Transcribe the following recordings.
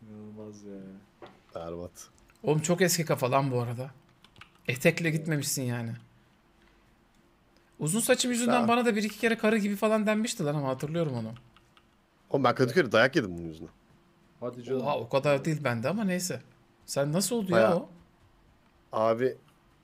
İnanılmaz ya. Berbat. Oğlum çok eski kafa lan bu arada. Etekle gitmemişsin yani. Uzun saçım yüzünden Ha. bana da bir iki kere karı gibi falan denmişti lan ama hatırlıyorum onu. Oğlum ben Kadıköy'de dayak yedim bunun yüzünden. Hadi canım. Oha o kadar değil bende ama neyse. Sen nasıl oldu ya Bayağı. o? Abi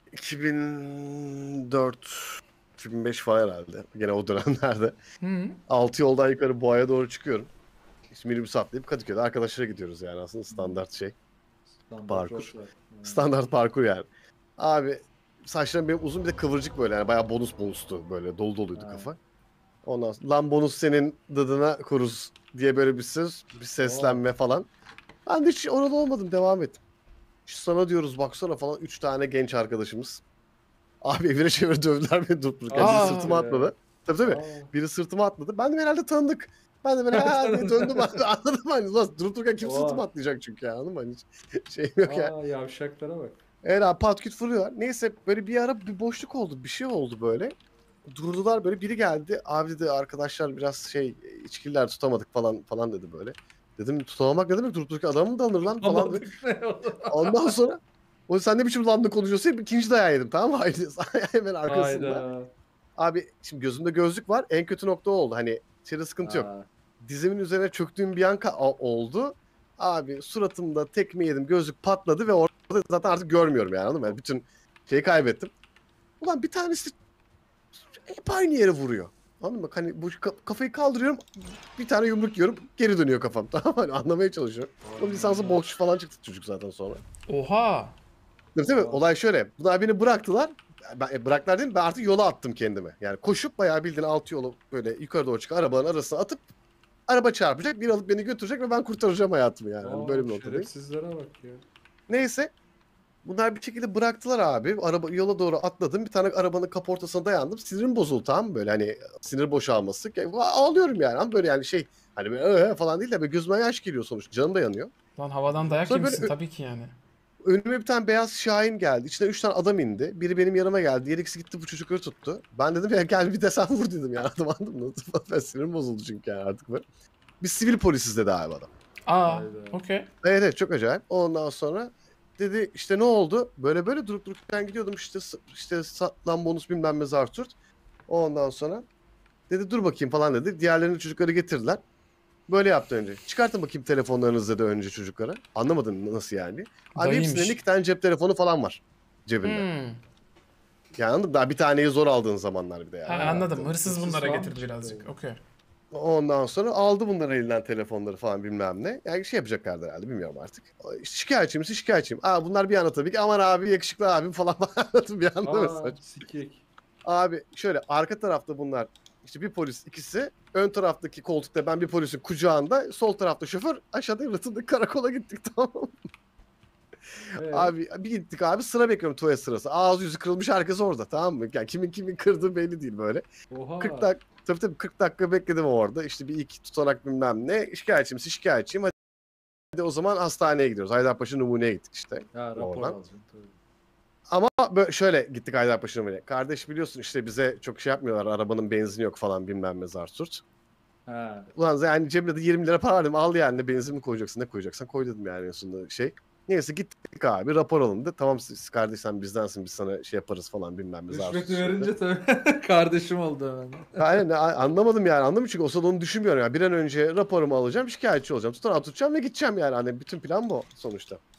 2004 2005 falan herhalde. Gene o dönemlerde. Hı. 6 yoldan yukarı Boğa'ya doğru çıkıyorum. İşte minibüs atlayıp Kadıköy'de arkadaşlara gidiyoruz yani aslında standart şey. Standart Parkur. rotlar. Standart parkur yani. Abi saçlarım benim uzun bir de kıvırcık böyle yani bayağı bonustu böyle dolu doluydu Ha. kafa. Ondan sonra lan bonus senin dadına kuruz diye böyle bir söz, bir seslenme falan. Ben de hiç orada olmadım devam ettim. İşte sana diyoruz baksana falan 3 tane genç arkadaşımız. Abi evine çevire dövdüler beni durup dururken. Biri Aa, sırtıma ya. atladı. Tabii. Aa, Biri sırtıma atladı. Ben de herhalde tanıdık. Ben de böyle ha diye döndüm. Anladım hani. Ulan durup dururken kim Oha. sırtıma atlayacak çünkü ya anladın mı? Hani hiç şeyim yok ya. Yavşaklara bak. Evet abi pat küt vuruyorlar. Neyse böyle bir ara bir boşluk oldu. Bir şey oldu böyle. Durdular böyle biri geldi. Abi dedi arkadaşlar biraz şey içkiler tutamadık falan dedi böyle. Dedim tutamamak ne demek durup dururken adam mı dalınır lan falan dedi. Anladık ne oldu? Ondan sonra o sen ne biçim lanla konuşuyorsun? Hep ikinci dayağı yedim tamam mı? Hemen arkasında. Hayda. Abi şimdi gözümde gözlük var. En kötü nokta o oldu. Hani içeride sıkıntı yok. Ha. Dizimin üzerine çöktüğüm bir an oldu. Abi suratımda tekme yedim. Gözlük patladı ve orada zaten artık görmüyorum yani anladın mı? Yani bütün şeyi kaybettim. Ulan bir tanesi hep aynı yere vuruyor. Anladın mı? Hani bu kafayı kaldırıyorum. Bir tane yumruk yiyorum. Geri dönüyor kafam. Tamam mı? Hani anlamaya çalışıyorum. O lisansı boksçu falan çıktı çocuk zaten sonra. Oha. Değil mi? Olay şöyle. Bunlar beni bıraktılar. Bıraktılar değil mi? Ben artık yola attım kendimi. Yani koşup bayağı bildiğin altı yolu böyle yukarı doğru çıkan arabanın arasına atıp araba çarpacak. Bir alıp beni götürecek ve ben kurtaracağım hayatımı yani. Hani böyle bir noktadayım. Şerefsizlere bak ya. Neyse. Bunlar bir şekilde bıraktılar abi. Araba yola doğru atladım. Bir tane arabanın kaportasına dayandım. Sinirim bozuldu tamam mı? Böyle hani sinir boşalması. Ağlıyorum yani. Ama böyle yani şey hani böyle falan değil de böyle gözüme yaş geliyor sonuçta. Canım da yanıyor. Lan havadan dayak Sonra yemişsin böyle tabii ki yani. önüme bir tane beyaz Şahin geldi. İçine 3 tane adam indi. Biri benim yanıma geldi. Diğer ikisi gitti bu çocukları tuttu. Ben dedim ya gel bir de sen vur dedim yani. Adam anladın mı? Ben sinirim bozuldu çünkü yani artık böyle. Biz sivil polisiz dedi abi adam. Aa, Hayda. okey. Evet çok acayip. Ondan sonra dedi işte ne oldu? Böyle durup dururken gidiyordum işte lan bonus bilmem ne Zarturt. Ondan sonra dedi dur bakayım falan dedi. Diğerlerini çocukları getirdiler. Böyle yaptı önce. Çıkartın bakayım telefonlarınızı dedi önce çocuklara. Anlamadın nasıl yani? Abi hepsinde Dayıymış. 2 tane cep telefonu falan var cebinde. Hmm. Yani anladın mı? Daha bir taneyi zor aldığın zamanlar bir de yani. Ha, anladım. Hırsız hırsız bunlara falan getirdi çıktı. birazcık. Okey. Ondan sonra aldı bunların elinden telefonları falan bilmem ne. Yani şey yapacaklardı herhalde bilmiyorum artık. İşte şikayetçiyim. Aa bunlar bir anda tabii ki aman abi yakışıklı abim falan bir anda mesela. Sikik. Abi şöyle arka tarafta bunlar işte bir polis ikisi ön taraftaki koltukta ben bir polisin kucağında sol tarafta şoför aşağıda yatılı karakola gittik tamam mı? Abi bir gittik abi sıra bekliyorum tuvalet sırası. Ağzı yüzü kırılmış herkes orada tamam mı? Yani kimin kırdığı belli değil böyle. Oha. 40 dakika tabii 40 dakika bekledim orada. İşte bir iki tutanak bilmem ne. Şikayetçiyim. Hadi o zaman hastaneye gidiyoruz. Haydarpaşa Numune'ye gittik işte. Ya rapor Oradan. alacaksın tabii. Ama böyle şöyle gittik Haydarpaşa Numune'ye. Kardeş biliyorsun işte bize çok şey yapmıyorlar. Arabanın benzini yok falan bilmem ne zarsurt. Ha. Ulan yani cebimde de 20 lira para verdim. Al yani benzin mi koyacaksın ne koyacaksan koy dedim yani en sonunda şey. Neyse gittik abi rapor alındı. Tamam siz kardeş sen bizdensin biz sana şey yaparız falan bilmem ne zarsurt. Rüşveti verince tabii kardeşim oldu hemen. Aynen anlamadım yani anlamadım çünkü o sırada onu düşünmüyorum yani bir an önce raporumu alacağım şikayetçi olacağım tutacağım ve gideceğim yani hani bütün plan bu sonuçta.